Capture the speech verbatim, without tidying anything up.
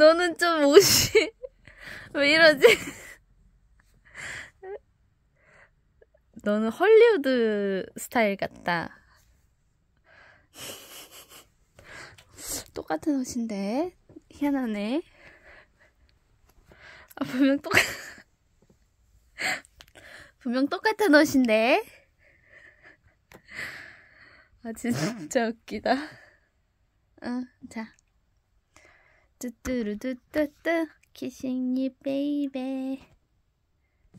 너는 좀 옷이 왜 이러지? 너는 헐리우드 스타일 같다. 똑같은 옷인데 희한하네. 아, 분명 똑 분명 똑같은 옷인데. 아 진짜 웃기다. 응, 자. 뚜뚜루뚜뚜뚜 Kissing you baby.